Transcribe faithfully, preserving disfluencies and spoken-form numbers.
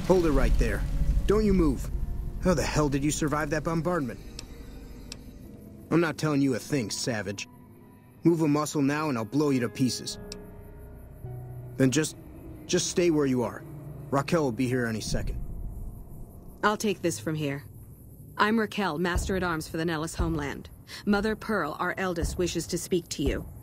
Hold it right there. Don't you move. How the hell did you survive that bombardment? I'm not telling you a thing, savage. Move a muscle now and I'll blow you to pieces. Then just... just stay where you are. Raquel will be here any second. I'll take this from here. I'm Raquel, Master-at-Arms for the Nellis homeland. Mother Pearl, our eldest, wishes to speak to you.